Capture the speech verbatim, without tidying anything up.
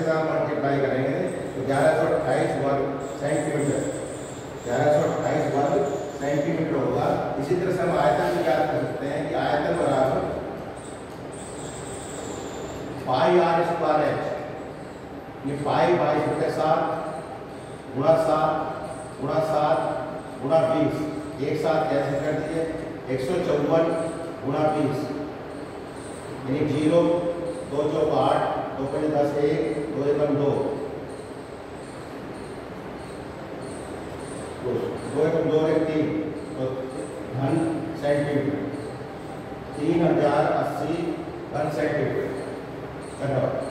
साथ मल्टीप्लाई करेंगे तो ग्यारह सौ अट्ठाईस वर्ग सेंटीमीटर ग्यारह सौ अट्ठाईस वर्ग सेंटीमीटर होगा। इसी तरह से हम आयतन भी याद कर सकते हैं कि आयतन बराबर पाई आर स्क्वायर एच। ये पाई बाईस बटे सात गुणा सात गुणा सात गुणा बीस एक साथ कैसे कर दिए एक सौ चौवन गुणा बीस यानी जीरो दो चौक आठ दो पंजे दस एक दो एकम दो दो एकम दो एक तीन तो घन सेंटीमीटर तीन हजार अस्सी घन सेंटीमीटर। धन्यवाद।